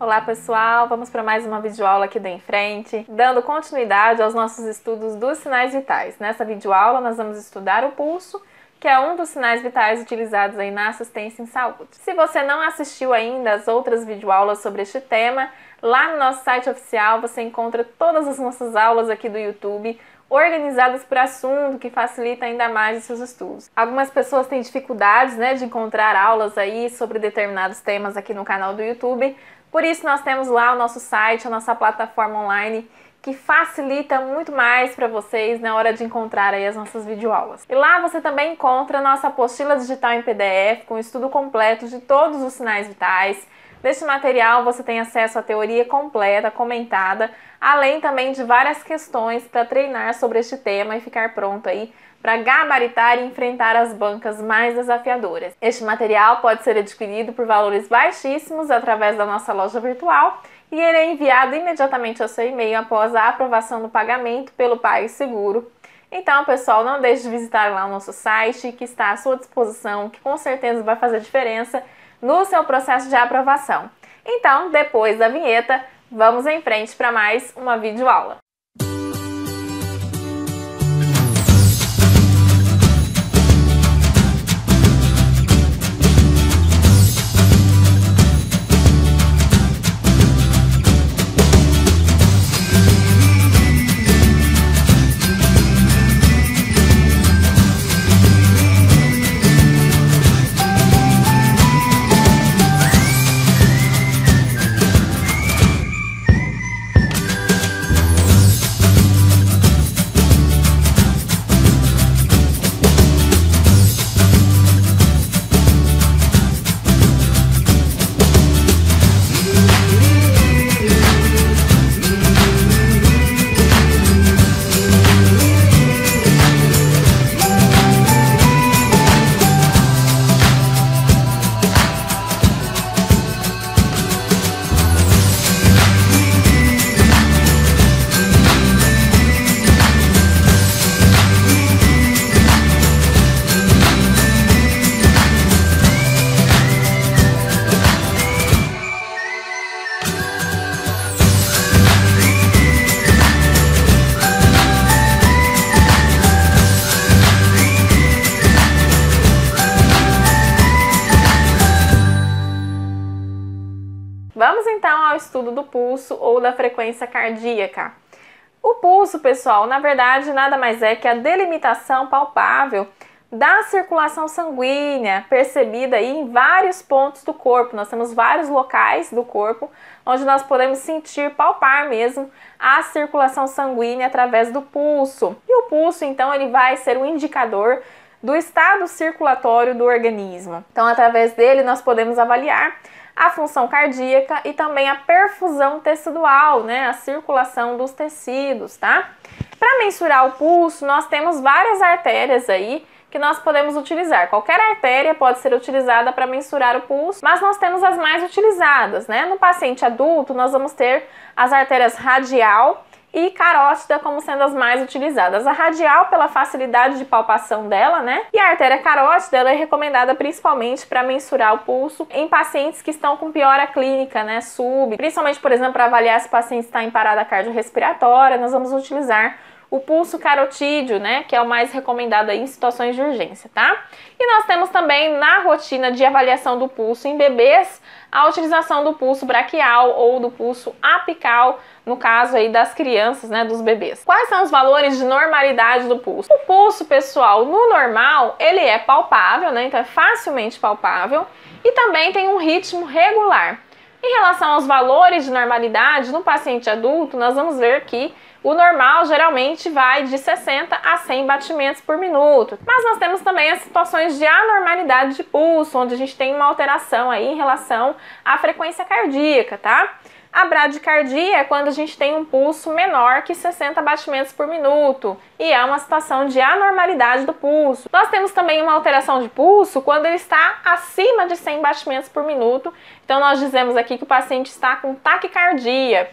Olá pessoal, vamos para mais uma videoaula aqui do Em Frente, dando continuidade aos nossos estudos dos sinais vitais. Nessa videoaula nós vamos estudar o pulso, que é um dos sinais vitais utilizados aí na assistência em saúde. Se você não assistiu ainda as outras videoaulas sobre este tema, lá no nosso site oficial você encontra todas as nossas aulas aqui do YouTube, organizadas por assunto, que facilita ainda mais os seus estudos. Algumas pessoas têm dificuldades, de encontrar aulas aí sobre determinados temas aqui no canal do YouTube, por isso nós temos lá o nosso site, a nossa plataforma online, que facilita muito mais para vocês na hora de encontrar aí as nossas videoaulas. E lá você também encontra a nossa apostila digital em PDF, com estudo completo de todos os sinais vitais. Neste material você tem acesso à teoria completa, comentada, além também de várias questões para treinar sobre este tema e ficar pronto aí para gabaritar e enfrentar as bancas mais desafiadoras. Este material pode ser adquirido por valores baixíssimos através da nossa loja virtual e ele é enviado imediatamente ao seu e-mail após a aprovação do pagamento pelo PagSeguro. Então, pessoal, não deixe de visitar lá o nosso site, que está à sua disposição, que com certeza vai fazer diferença no seu processo de aprovação. Então, depois da vinheta, vamos em frente para mais uma videoaula. Vamos então ao estudo do pulso ou da frequência cardíaca. O pulso, pessoal, na verdade nada mais é que a delimitação palpável da circulação sanguínea percebida aí em vários pontos do corpo. Nós temos vários locais do corpo onde nós podemos sentir, palpar mesmo a circulação sanguínea através do pulso. E o pulso, então, ele vai ser um indicador do estado circulatório do organismo. Então, através dele nós podemos avaliar a função cardíaca e também a perfusão tecidual, a circulação dos tecidos, tá? Para mensurar o pulso, nós temos várias artérias aí que nós podemos utilizar. Qualquer artéria pode ser utilizada para mensurar o pulso, mas nós temos as mais utilizadas, No paciente adulto, nós vamos ter as artérias radial e carótida como sendo as mais utilizadas. A radial pela facilidade de palpação dela, E a artéria carótida, ela é recomendada principalmente para mensurar o pulso em pacientes que estão com piora clínica, principalmente, por exemplo, para avaliar se o paciente está em parada cardiorrespiratória, nós vamos utilizar o pulso carotídeo, que é o mais recomendado aí em situações de urgência, tá? E nós temos também na rotina de avaliação do pulso em bebês a utilização do pulso braquial ou do pulso apical, no caso aí das crianças, dos bebês. Quais são os valores de normalidade do pulso? O pulso, pessoal, no normal, ele é palpável, então é facilmente palpável e também tem um ritmo regular. Em relação aos valores de normalidade, no paciente adulto, nós vamos ver que o normal geralmente vai de 60 a 100 batimentos por minuto. Mas nós temos também as situações de anormalidade de pulso, onde a gente tem uma alteração aí em relação à frequência cardíaca, tá? A bradicardia é quando a gente tem um pulso menor que 60 batimentos por minuto e é uma situação de anormalidade do pulso. Nós temos também uma alteração de pulso quando ele está acima de 100 batimentos por minuto. Então nós dizemos aqui que o paciente está com taquicardia.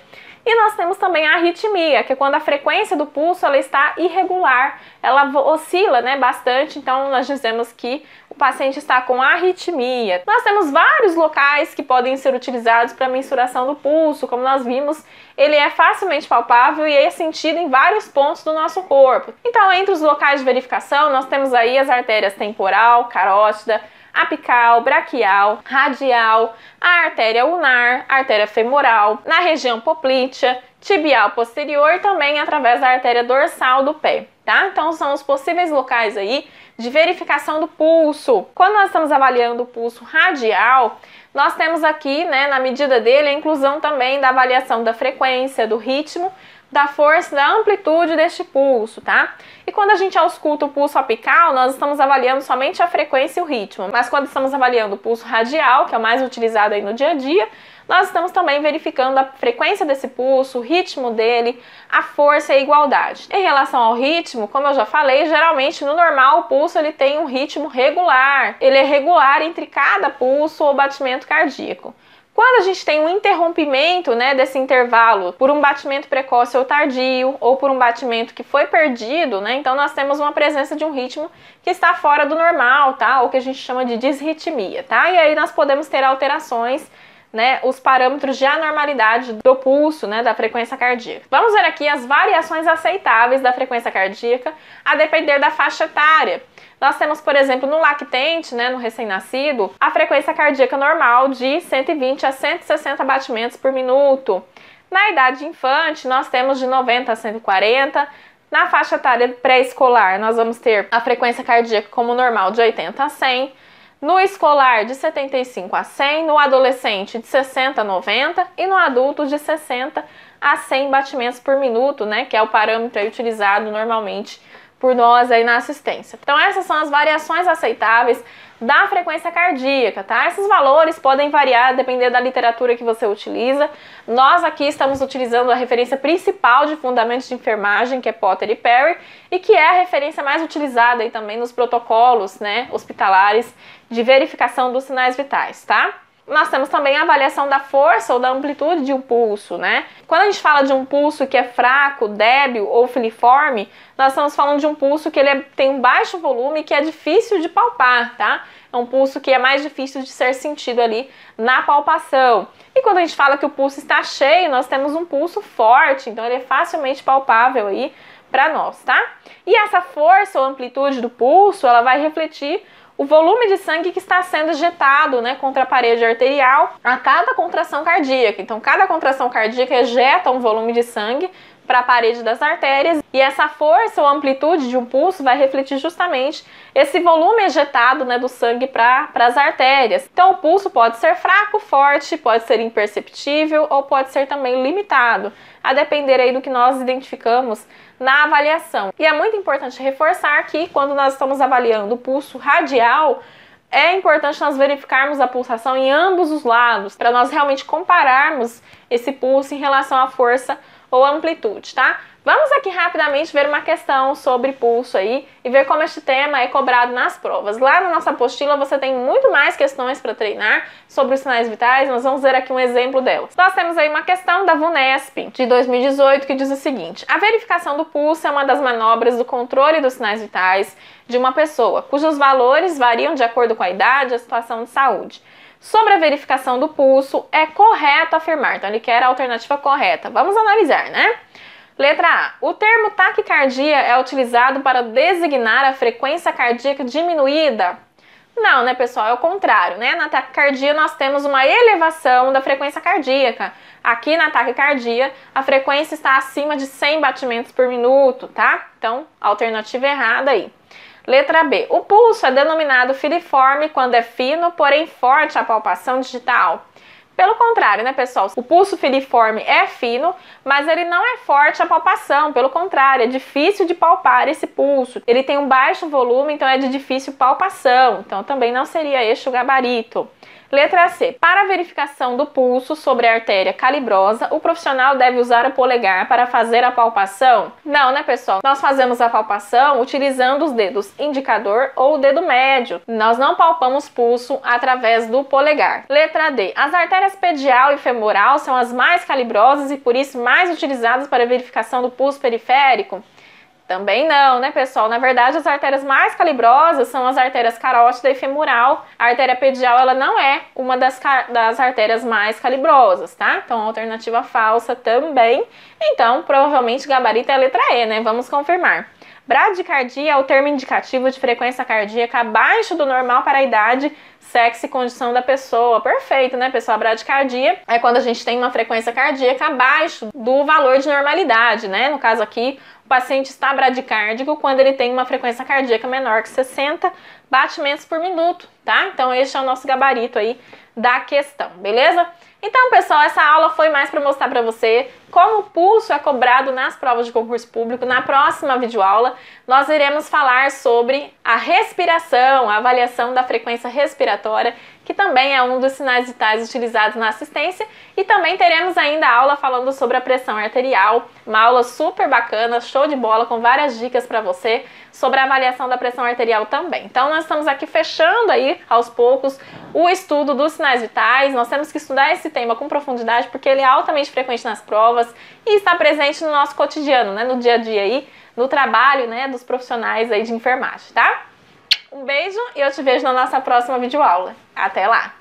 E nós temos também a arritmia, que é quando a frequência do pulso ela está irregular, ela oscila, né, bastante, então nós dizemos que o paciente está com arritmia. Nós temos vários locais que podem ser utilizados para mensuração do pulso, como nós vimos, ele é facilmente palpável e é sentido em vários pontos do nosso corpo. Então, entre os locais de verificação, nós temos aí as artérias temporal, carótida, apical, braquial, radial, a artéria ulnar, a artéria femoral, na região poplítea, tibial posterior e também através da artéria dorsal do pé, tá? Então são os possíveis locais aí de verificação do pulso. Quando nós estamos avaliando o pulso radial, nós temos aqui, né, na medida dele, a inclusão também da avaliação da frequência, do ritmo, da força, da amplitude deste pulso, tá? E quando a gente ausculta o pulso apical, nós estamos avaliando somente a frequência e o ritmo, mas quando estamos avaliando o pulso radial, que é o mais utilizado aí no dia a dia, nós estamos também verificando a frequência desse pulso, o ritmo dele, a força e a igualdade. Em relação ao ritmo, como eu já falei, geralmente no normal o pulso ele tem um ritmo regular, ele é regular entre cada pulso ou batimento cardíaco. Quando a gente tem um interrompimento, né, desse intervalo por um batimento precoce ou tardio, ou por um batimento que foi perdido, né, então nós temos uma presença de um ritmo que está fora do normal, tá? Ou que a gente chama de disritmia, tá? E aí nós podemos ter alterações, né, os parâmetros de anormalidade do pulso, né, da frequência cardíaca. Vamos ver aqui as variações aceitáveis da frequência cardíaca a depender da faixa etária. Nós temos, por exemplo, no lactente, né, no recém-nascido, a frequência cardíaca normal de 120 a 160 batimentos por minuto. Na idade infante, nós temos de 90 a 140. Na faixa etária pré-escolar, nós vamos ter a frequência cardíaca como normal de 80 a 100. No escolar, de 75 a 100. No adolescente, de 60 a 90. E no adulto, de 60 a 100 batimentos por minuto, né, que é o parâmetro aí utilizado normalmente por nós aí na assistência. Então essas são as variações aceitáveis da frequência cardíaca, tá? Esses valores podem variar dependendo da literatura que você utiliza. Nós aqui estamos utilizando a referência principal de fundamentos de enfermagem, que é Potter e Perry, e que é a referência mais utilizada aí também nos protocolos, né, hospitalares de verificação dos sinais vitais, tá? Nós temos também a avaliação da força ou da amplitude de um pulso, né? Quando a gente fala de um pulso que é fraco, débil ou filiforme, nós estamos falando de um pulso que ele tem um baixo volume e que é difícil de palpar, tá? É um pulso que é mais difícil de ser sentido ali na palpação. E quando a gente fala que o pulso está cheio, nós temos um pulso forte, então ele é facilmente palpável aí para nós, tá? E essa força ou amplitude do pulso, ela vai refletir o volume de sangue que está sendo ejetado, né, contra a parede arterial a cada contração cardíaca. Então, cada contração cardíaca ejeta um volume de sangue para a parede das artérias e essa força ou amplitude de um pulso vai refletir justamente esse volume ejetado, né, do sangue para as artérias. Então, o pulso pode ser fraco, forte, pode ser imperceptível ou pode ser também limitado, a depender aí do que nós identificamos na avaliação. E é muito importante reforçar que quando nós estamos avaliando o pulso radial, é importante nós verificarmos a pulsação em ambos os lados, para nós realmente compararmos esse pulso em relação à força ou amplitude, tá? Vamos aqui rapidamente ver uma questão sobre pulso aí e ver como este tema é cobrado nas provas. Lá na nossa apostila você tem muito mais questões para treinar sobre os sinais vitais, nós vamos ver aqui um exemplo delas. Nós temos aí uma questão da VUNESP de 2018 que diz o seguinte: a verificação do pulso é uma das manobras do controle dos sinais vitais de uma pessoa, cujos valores variam de acordo com a idade e a situação de saúde. Sobre a verificação do pulso, é correto afirmar. Então ele quer a alternativa correta. Vamos analisar, né? Letra A. O termo taquicardia é utilizado para designar a frequência cardíaca diminuída? Não, né, pessoal? É o contrário, né? Na taquicardia nós temos uma elevação da frequência cardíaca. Aqui na taquicardia, a frequência está acima de 100 batimentos por minuto, tá? Então, alternativa errada aí. Letra B. O pulso é denominado filiforme quando é fino, porém forte a palpação digital. Pelo contrário, né, pessoal? O pulso filiforme é fino, mas ele não é forte a palpação. Pelo contrário, é difícil de palpar esse pulso. Ele tem um baixo volume, então é de difícil palpação. Então também não seria este o gabarito. Letra C. Para a verificação do pulso sobre a artéria calibrosa, o profissional deve usar o polegar para fazer a palpação? Não, né, pessoal? Nós fazemos a palpação utilizando os dedos indicador ou o dedo médio. Nós não palpamos pulso através do polegar. Letra D. As artérias pedial e femoral são as mais calibrosas e por isso mais utilizadas para a verificação do pulso periférico? Também não, né, pessoal? Na verdade, as artérias mais calibrosas são as artérias carótida e femoral. A artéria pedial, ela não é uma das artérias mais calibrosas, tá? Então, alternativa falsa também. Então, provavelmente, gabarito é a letra E, né? Vamos confirmar. Bradicardia é o termo indicativo de frequência cardíaca abaixo do normal para a idade, sexo e condição da pessoa. Perfeito, né, pessoal? A bradicardia é quando a gente tem uma frequência cardíaca abaixo do valor de normalidade, né? No caso aqui, o paciente está bradicárdico quando ele tem uma frequência cardíaca menor que 60 batimentos por minuto, tá? Então, este é o nosso gabarito aí da questão, beleza? Então, pessoal, essa aula foi mais para mostrar para você como o pulso é cobrado nas provas de concurso público. Na próxima videoaula, nós iremos falar sobre a respiração, a avaliação da frequência respiratória, que também é um dos sinais vitais utilizados na assistência. E também teremos ainda a aula falando sobre a pressão arterial, uma aula super bacana, show de bola, com várias dicas para você sobre a avaliação da pressão arterial também. Então, nós estamos aqui fechando aí, aos poucos, o estudo dos sinais vitais. Nós temos que estudar esse tema com profundidade, porque ele é altamente frequente nas provas e está presente no nosso cotidiano, né, no dia a dia aí, no trabalho, né, dos profissionais aí de enfermagem, tá? Um beijo e eu te vejo na nossa próxima videoaula. Até lá!